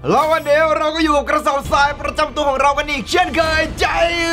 แล้ววันนี้เราก็อยู่กับกระสอบทรายประจำตัวของเรากันอีกเช่นเคยใจ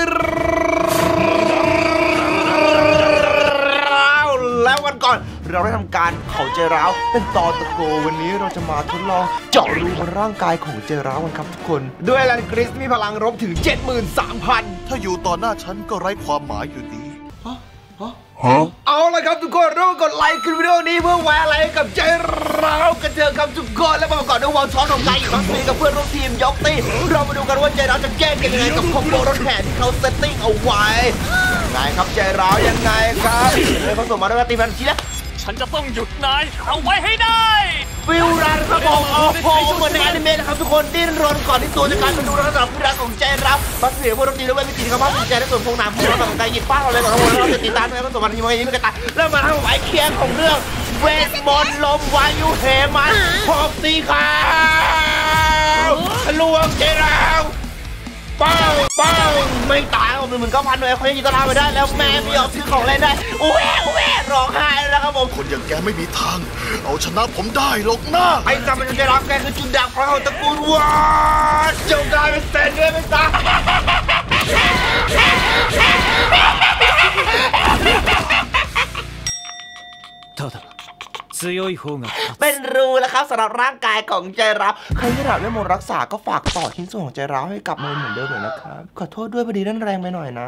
ร้าวแล้ววันก่อนเราได้ทำการเผาใจร้าวเป็นตอตะโกวันนี้เราจะมาทดลองเจาะรูบนร่างกายของใจร้าวกันครับทุกคนด้วยแลนกริสมีพลังรบถึง 73,000 ถ้าอยู่ต่อหน้าฉันก็ไร้ความหมายอยู่ดีเอาละครับทุกคนร่วมกดไลค์คลิปวิดีโอนี้เพื่อไว้อะไรกับใจร้าวกันเถอะครับทุกคนและมาก่อนด้วยวอลช้อนของไก่อีกครั้งนึงกับเพื่อนร่วมทีมยกตีเรามาดูกันว่าใจร้าวจะแก้เกมยังไงกับคอมโบรถแห่ที่เขาเซตติ้งเอาไว้ยังไงครับใจร้าวยังไงครับเลยเขาส่งมาด้วยตีแฟนชีแล้วฉันจะต้องหยุดนายเอาไว้ให้ได้ฟิลรันครับผมโอ้โหเหมือนในอนิเมะนะครับทุกคนดิ้นรนก่อนที่ตัวจะกลายเป็นดูระดับผู้รักของใจร้าวบัสเสียพวกดนตรีแล้วไม่มีตีครับว่าใจได้ส่วนพงน้ำพวกเราของใจหยิบป้าเราเลยของเราจะติดตามด้วยก็ส่งมาที่มันนี้ไม่กระต่ายแล้วมาทำไว้เคียงของเรื่องเวทมนต์ลมวายุเหมันพบสีขาวลวงใจร้าวป้งไม่ตายผมเหมือน9,000เลยเขายังยิงตะลาไปได้แล้วแม่ไม่ยอมซื้อของเล่นได้อุ้ยร้องไห้แล้วครับผมคนอย่างแกไม่มีทางเอาชนะผมได้หรอกนะไอ้จำเป็นใจร้าวแกคือจุดด่างพร้อมตระกูลวัดจงกลายเป็นเศษด้วยไม่ตายเป็นรูแล้วครับสำหรับร่างกายของใจร้าวใครที่ถามเรื่องมนต์รักษาก็ฝากต่อชิ้นส่วนของใจร้าวให้กลับมาเหมือนเดิมเลยนะครับขอโทษด้วยพอดีนั่นแรงไปหน่อยนะ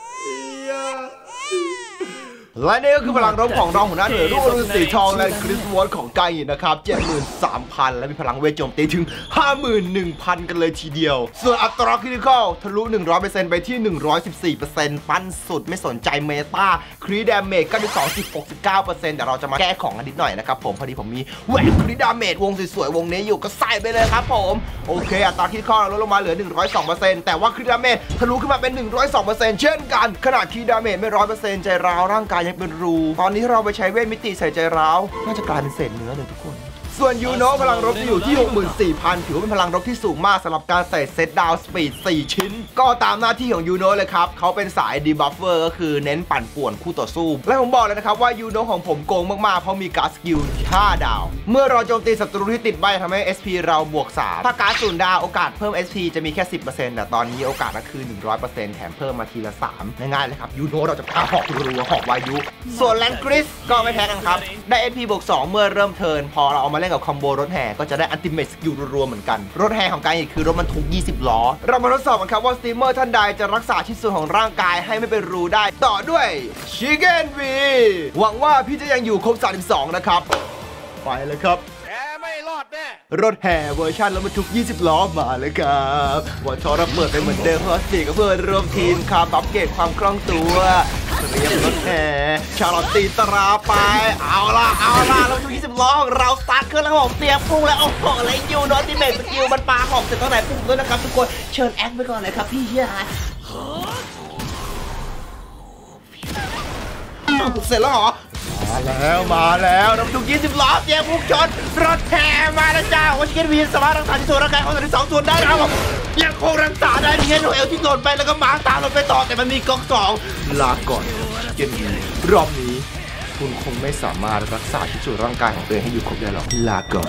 และนี่ก็คือพลังรบของรองหัวหน้าเหนือรุ่งอรุณสีทองและคริสวอตของไก่นะครับ 73,000 และมีพลังเวทโจมตีถึง 51,000 กันเลยทีเดียวส่วนอัตราคริติคอลทะลุ 100% ไปที่ 114% ปั้นสุดไม่สนใจเมตาคริดาเมจก็ที่2.69% แต่เราจะมาแก้ของกันนิดหน่อยนะครับผมพอดีผมมีแหวนคริดาเมจวงสวยๆวงนี้อยู่ก็ใส่ไปเลยครับผมโอเคอัตราคริติคอลลดลงมาเหลือ 102% แต่ว่าคริดาเมจทะลุขึ้นมาเป็น 102% เช่นกันขนาดคริดาเมจไม่ 100% ใจร้าวร่างกายยังเป็นรูตอนนี้เราไปใช้เวทมิติใส่ใจร้าวน่าจะกลายเป็นเศษเนื้อเลยทุกคนส่วนยูโนะพลังรบจะอยู่ที่ 64,000 ถือว่าเป็นพลังรบที่สูงมากสำหรับการใส่เซตดาวสปีด4ชิ้นก็ตามหน้าที่ของยูโนะเลยครับเขาเป็นสายดีบัฟเฟอร์ก็คือเน้นปั่นป่วนคู่ต่อสู้และผมบอกเลยนะครับว่ายูโนะของผมโกงมากๆเพราะมีการ์ดสกิล5 ดาวเมื่อเราโจมตีศัตรูที่ติดใบทำให้ SP เราบวก3ถ้าการ์ด0 ดาวโอกาสเพิ่ม SP จะมีแค่ 10% แต่ตอนนี้โอกาสก็คือ 100% แถมเพิ่มมาทีละ3ง่ายๆเลยครับยูโนะเราจะพาหอกรัวหอกวายุส่วนแลนกริสก็ไม่แพ้กันครับได้ SP บวก2เมื่อเริ่มเทิร์นพอเราเอามาเล่นกับคอมโบรถแห่ก็จะได้อัลติเมทสกิลรัวๆเหมือนกันรถแห่ของการอีกคือรถบรรทุก20 ล้อเรามาทดสอบกันครับว่าสตรีมเมอร์ท่านใดจะรักษาชิ้นส่วนของร่างกายให้ไม่เป็นรูได้ต่อด้วยชิคเก้นวีหวังว่าพี่จะยังอยู่ครบ32นะครับไปเลยครับแกไม่รอดแน่รถแห่เวอร์ชันรถบรรทุก20 ล้อมาเลยครับวันชอรับเปิดไปเหมือนเดิมเพราะ4กับเพื่อนร่วมทีมครับอัปเกรดความคล่องตัวเรียบรถแห่ชาลอตตีตราไปเอาล่ะเราดู20 ล้อของเราสตาร์ทเครื่องแล้วผมเตรียมพุ่งแล้วเอาของอะไรอยู่โดนที่เมทสกิลมันปาหอกเสร็จตอนไหนพุ่งด้วยนะครับทุกคนเชิญแอคไปก่อนเลยครับพี่ชายเสร็จแล้วเหรอมาแล้วเราดู20 ล้อเตรียมพุ่งชนรถแห่มาแล้วจ้าว่าชิคเก้นวีสามารถรักษาที่ส่วนร่างกายของ2ส่วนได้นะครับยังคงรักษาได้ที่แค่โนเอลที่โดนไปแล้วก็มาร์คตามเราไปต่อแต่มันมีก๊อก2ลาก่อนชิคเก้นวีรอบนี้คุณคงไม่สามารถรักษาที่ส่วนร่างกายของตัวเองให้อยู่ครบได้หรอกลาก่อน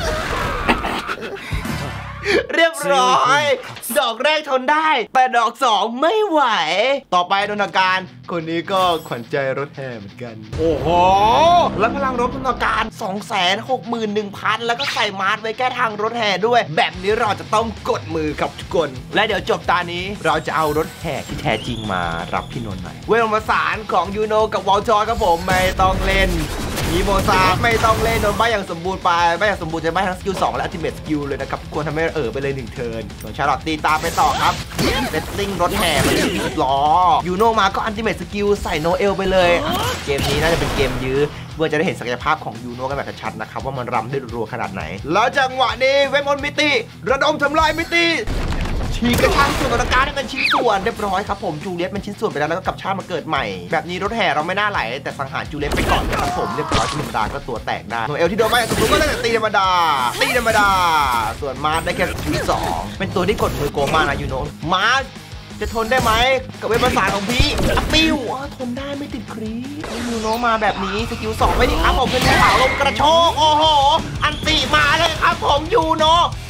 เรียบร้อยดอกแรกทนได้แต่ดอก2ไม่ไหวต่อไปดนการคนนี้ก็ขวัญใจรถแห่เหมือนกันโอ้โหแล้วพลังรถดนการ 261,000 แล้วก็ใส่มาร์ทไว้แก้ทางรถแห่ด้วยแบบนี้เราจะต้องกดมือกับทุกคนและเดี๋ยวจบตานี้เราจะเอารถแห่ที่แท้จริงมารับพี่นนท์หน่อยเวทมนต์ประสานของยูโนกับวอลจอยครับผมไม่ต้องเล่นมีโมซาไม่ต้องเล่นโดนใบอย่างสมบูรณ์ไปใบอย่างสมบูรณ์จะใบทั้งสกิล2และอัลติเมทสกิลเลยนะครับควรทำให้ไปเลย1 เทิร์นส่วนชาร์ลอตตีตามไปต่อครับเซตติ้งรถแห่มา20 ล้อยูโนมาก็อัลติเมทสกิลใส่โนเอลไปเลยเกมนี้น่าจะเป็นเกมยื้อเพื่อจะได้เห็นศักยภาพของยูโนกันแบบชัดๆนะครับว่ามันรำได้รัวขนาดไหนแล้วจังหวะนี้เวทมนต์มิติระดมทำลายมิติฉีกกระชากส่วนของการให้เป็นชิ้นส่วนเรียบร้อยครับผมจูเลียตเป็นชิ้นส่วนไปแล้วแล้วก็กลับชาติมาเกิดใหม่แบบนี้รถแห่เราไม่น่าไหลแต่สังหารจูเลียตไปก่อนนะครับผมเรียบร้อยธรรมดาก็ตัวแตกได้โนเอลที่โดนไม่ถูกก็ได้แต่ตีธรรมดาส่วนมาร์ได้แค่สกิล2เป็นตัวที่กดมือโกงมากนะยูโนมาร์จะทนได้ไหมกับเวทประสานของพี่ปิ้วทนได้ไม่ติดครียูโนมาแบบนี้สกิล2ไม่ดีครับผมเป็นข่าวลมกระโชกโอ้โหอันติมาเลยครับผมยูโน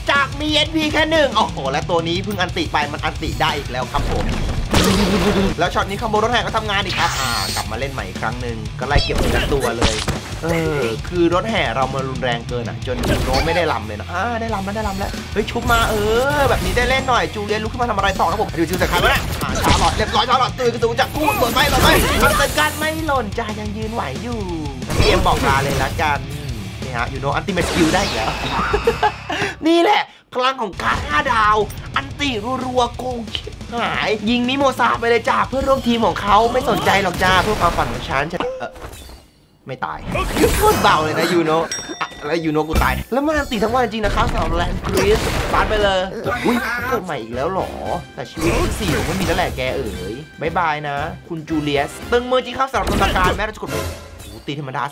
จากมี SP แค่1โอ้โหและตัวนี้เพิ่งอันติไปมันอันติได้อีกแล้วครับผมแล้วช็อตนี้คอมโบรถแห่ก็ทำงานอีกครับกลับมาเล่นใหม่อีกครั้งหนึ่งก็ไล่เก็บทั้งตัวเลยคือรถแห่เรามารุนแรงเกินจนยูโนไม่ได้ลำเลยนะได้ลำแล้วเฮ้ยชุบมาแบบนี้ได้เล่นหน่อยจูเลียนลุกขึ้นมาทำอะไรต่อครับผมดูจากใครวะเนี่ยชาร์ลอตเรียบร้อยชาร์ลอตตื่นกระตูจากกู้หล่นไหมแต่การไม่หล่นจ้ายังยืนไหวอยู่เกมบอกลาเลยละกันนี่ฮะยูโนอันติเมทคิวได้แล้วนี่แหละพลังของการ5 ดาวอันติรัวๆโกงชิบหายยิงมิโมซาไปเลยจ้าเพื่อนร่วมทีมของเขาไม่สนใจหรอกจ้าเพื่อความฝันของฉันไม่ตายโคตรเบาเลยนะยูโนแล้วยูโนกูตายแล้วมันอันติทั้งวันจริงนะครับสำหรับแลนคริสปาดไปเลยอุ้ยเกิดใหม่อีกแล้วหรอแต่ชีวิตที่4ผมไม่มีแล้วแหละแกบ๊ายบายนะคุณจูเลียสตึงมือจริงครับสำหรับธนาการแม้เราจะกดตีธรรมดา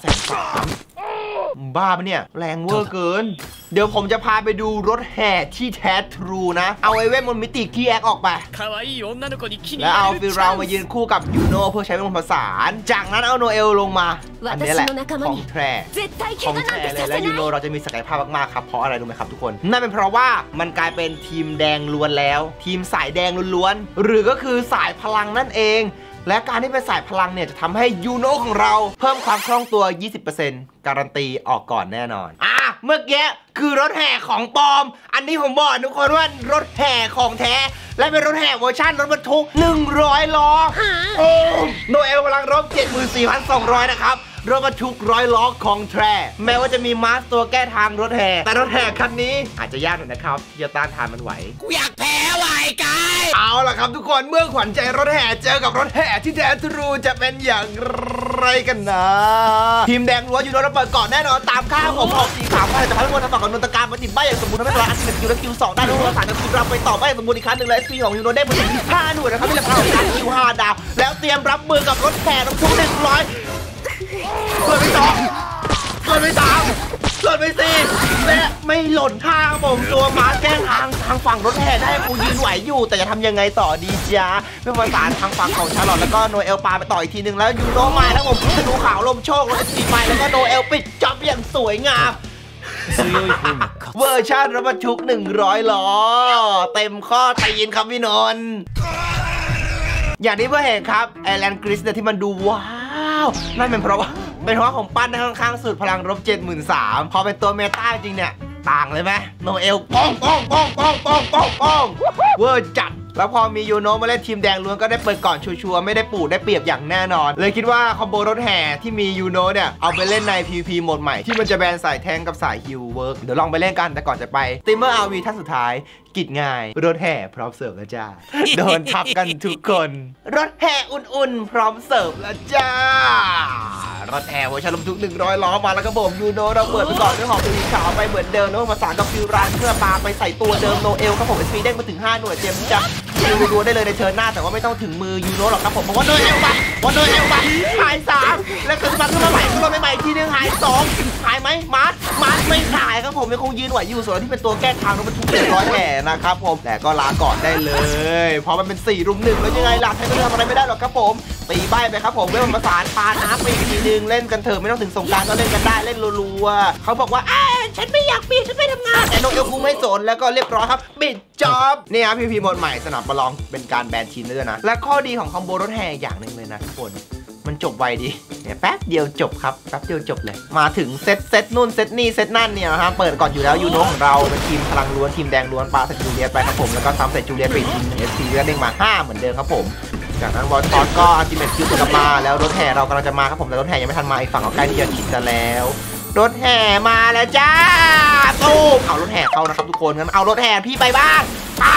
130,000บ้าปะเนี่ยแรงเวอร์เกินเดี๋ยวผมจะพาไปดูรถแห่ที่แท้ทรูนะเอาไอ้เวทมนต์มิติคีแอคออกไปแล้วเอาฟิลเรามายืนคู่กับยูโนเพื่อใช้เป็นผสานจากนั้นเอาโนเอลลงมาอันนี้แหละของแท้เลยแล้วยูโนเราจะมีศักยภาพมากๆครับเพราะอะไรรู้ไหมครับทุกคนนั่นเป็นเพราะว่ามันกลายเป็นทีมแดงล้วนแล้วทีมสายแดงล้วนๆหรือก็คือสายพลังนั่นเองและการที่เป็นสายพลังเนี่ยจะทำให้ยูโนของเราเพิ่มความคล่องตัว 20% การันตีออกก่อนแน่นอนเมื่อกี้คือรถแห่ของปลอมอันนี้ผมบอกทุกคนว่ารถแห่ของแท้และเป็นรถแห่เวอร์ชันรถบรรทุก100 ล้อโนเอลพลังรบ 74,200 นะครับรถบรรทุก100 ล้อของแท้แม้ว่าจะมีมาสตัวแก้ทางรถแห่แต่รถแห่คันนี้อาจจะยากหน่อยนะครับที่จะต้านทานมันไหวกูอยากแพ้ไหวกายเอาล่ะครับทุกคนเมื่อขวัญใจรถแห่เจอกับรถแห่ที่แท้ทรูจะเป็นอย่างไรกันนะทีมแดงล้วนอยู่โดนระเบิดก่อนแน่นอนตามค่าผมออกสีขาวไปแต่พันวนทำต่อกับนนตการมาติดใบอย่างสมบูรณ์ทำให้เราอันติดคิวและคิว2ได้ด้วยภาษาคิวเราไปต่อใบอย่างสมบูรณ์อีกครั้งหนึ่งและSPของยูโนได้ไปถึง5 หน่วยนะครับที่ราคาของการคิว5 ดาวแล้วเตรียมรับมือกับรถแห่น้ำทุก100เปิดไป2เปิดไป3เปิดไป4และไม่หล่นทางผมตัวมาแกล้งทางฝั่งรถแห่ได้กูยืนไหวอยู่แต่จะทำยังไงต่อดีจ้าเป็นประสานทางฝั่งของชาร์ลอตแล้วก็โนเอลปาไปต่ออีกทีนึงแล้วยูโนมาแล้วผมธนูขาวลมโชครถSPไปแล้วก็โนเอลปิดจ็อบอย่างสวยงามเวอร์ชันรถบรรทุก100 ล้อเต็มข้อตีนครับพี่นนท์อย่างที่เพื่อนเห็นครับแอแลนกริสเนี่ยที่มันดูว้าวนั่นเป็นเพราะว่าผมปั้นได้ค่อนข้างสุดพลังรบ 73,000 พอเป็นตัวเมตาจริงเนี่ยต่างเลยไหมโนเอลป้องเวอร์จัดแล้วพอมียูโนมาเล่นทีมแดงล้วนก็ได้เปิดก่อนชัวร์ไม่ได้ปูดได้เปรียบอย่างแน่นอนเลยคิดว่าคอมโบรถแห่ที่มียูโนเนี่ยเอาไปเล่นใน PVP โหมดใหม่ที่มันจะแบนสายแทงกับสายฮิลเวิร์กเดี๋ยวลองไปเล่นกันแต่ก่อนจะไปสตรีมเมอร์RVท่านสุดท้ายกิจง่ายรถแห่พร้อมเสิร์ฟแล้วจ้าโดนทับกันทุกคนรถแห่อุ่นๆพร้อมเสิร์ฟแล้วจ้ารถแห่เวอร์ชันรถบรรทุก100 ล้อมาแล้วก็บ่มยูโนเราเปิดไปก่อนด้วยหอมสีขาวไปเหมือนเดิมแล้วภาษากับฟิวรันเพื่อปาไปใส่ตัวเดิมโนเอลครับผมSPเด้งมาถึง5 หน่วยเตรียมจะรัวๆได้เลยในเชิญหน้าแต่ว่าไม่ต้องถึงมือยูโนหรอกครับผมเพราะว่าโนเอลมาหาย3แล้วขึ้นมาใหม่ทีนึงหาย2หายไหมมาร์ทไม่หายครับผมยังคงยืนไหวอยู่ส่วนที่เป็นตัวแก้ทางรถบรรทุก100 แห่นะครับผมแต่ก็ลาก่อนได้เลยเพราะมันเป็น4 รุม 1แล้วยังไงล่ะใช้ไม่ทำอะไรไม่ได้หรอกครับผมตีใบไปครับผมเวลประสานปาน้ำไปอีกทีนึงเล่นกันเถอะไม่ต้องถึงสงกรานต์ก็เล่นกันได้เล่นรัวๆเขาบอกว่าฉันไม่อยากปีฉันไม่ทำงานแต่โนเอลคงไม่สนแล้วก็เรียบร้อยครับปิดจ็อบนี่ครับPVP โหมดใหม่สนับประลองเป็นการแบนทีมด้วยนะและข้อดีของคอมโบรถแห่อย่างหนึ่งเลยนะทุกคนมันจบไวดีเนี่ยแป๊บเดียวจบครับแป๊บเดียวจบเลยมาถึงเซตนู่นเซตนี่เซตนั่นเนี่ยนะครับเปิดก่อนอยู่แล้วยูโนของเราเป็นทีมพลังล้วนทีมแดงล้วนปาใส่จูเลียสไปครับผมแล้วก็ซ้ำใส่จูเลียสไปทีมSPก็เด้งมา5เหมือนเดิมครับผมจากนั้นวอลทอสก็อัลติเมทคิวกลับมาแล้วรถแห่เรากำลังจะมาครับผมแต่รถแห่ยังไม่ทันมาอีกฝั่งเขาใกล้ที่จะขิดกันแล้วรถแห่มาแล้วจ้าตู้เอารถแห่เข้านะครับทุกคนงั้นเอารถแห่พี่ไปบ้างป้า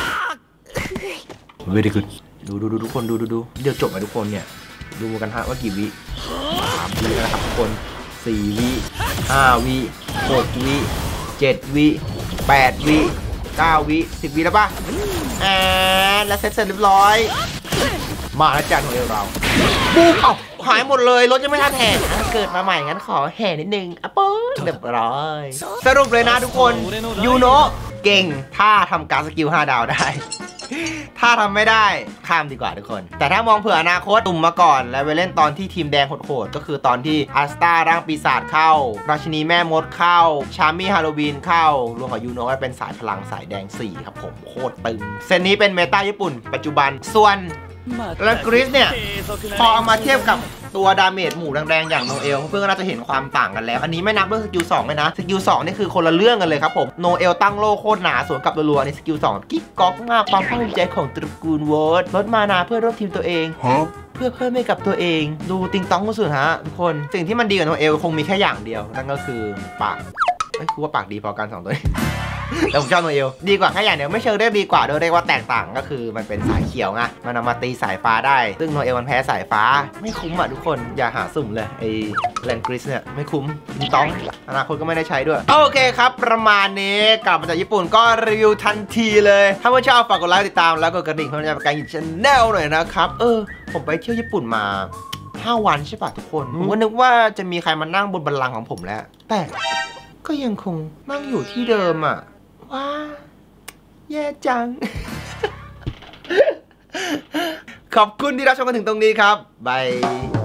เวทีคือดูทุกคนดูเดี๋ยวจบไปทุกคนเนี่ยดูกันฮะว่ากี่วิ3 วินะครับทุกคน4 วิ5 วิ6 วิ7 วิ8 วิ9 วิ10 วิแล้วป่ะแล้วเสร็จเรียบร้อยมาแล้วจ้าของเราบูมหายหมดเลยรถยังไม่ทันแห่เกิดมาใหม่งั้นขอแห่นิดนึงปุ๊บเรียบร้อยสรุปเลยนะทุกคนยูโนเก่งถ้าทำการสกิล5 ดาวได้ถ้าทำไม่ได้ข้ามดีกว่าทุกคนแต่ถ้ามองเผื่ออนาคตตุ่มมาก่อนแล้วไปเล่นตอนที่ทีมแดงโหดๆก็คือตอนที่อาสตาร่างปีศาจเข้าราชินีแม่มดเข้าชามี่ฮาโลวีนเข้ารวมกับยูโนะเป็นสายพลังสายแดง4ครับผมโคตรตึงเซนนี้เป็นเมตาญี่ปุ่นปัจจุบันส่วนแล้วกริสเนี่ยพอเอามาเทียบกับตัวดาเมจหมู่แดงๆอย่างโนเอลเพื่อนก็น่าจะเห็นความต่างกันแล้วอันนี้ไม่นับเรื่องสกิล2เลยนะสกิล2นี่คือคนละเรื่องกันเลยครับผมโนเอลตั้งโล่โคตรหนาสวนกับรัวๆในสกิล2กิ๊กก๊อกมากความภาคภูมิใจของตระกูลวอร์ดลดมานาเพื่อร่วมทีมตัวเองเพื่อเพิ่มให้กับตัวเองดูติงต้องสุดฮะทุกคนสิ่งที่มันดีกับโนเอลคงมีแค่อย่างเดียวนั่นก็คือปากคือว่าปากดีพอกัน2ตัวนี้แต่ผมชอบโนเอลดีกว่าแค่อย่างเดียวไม่เชิงได้ดีกว่าโดยเรียกว่าแตกต่างก็คือมันเป็นสายเขียวไงมันเอามาตีสายฟ้าได้ซึ่งโนเอลมันแพ้สายฟ้าไม่คุ้มอ่ะทุกคนอย่าหาสุ่มเลยไอ้แลนกริสเนี่ยไม่คุ้มติงต้องอนาคตก็ไม่ได้ใช้ด้วยโอเคครับประมาณนี้กลับมาจากญี่ปุ่นก็รีวิวทันทีเลยถ้าเพื่อนชอบฝากกดไลค์ติดตามแล้วกดกระดิ่งเพื่อจะเป็นการหยิบชแนลหน่อยนะครับผมไปเที่ยวญี่ปุ่นมา5 วันใช่ป่ะทุกคนผมก็นึกว่าจะมีใครมานั่งบนบัลลังก์ของผมแล้วแต่ก็ยังคงนั่งอยู่ที่เดิมอ่ะว้าแย่จัง ขอบคุณที่รับชมกันถึงตรงนี้ครับบาย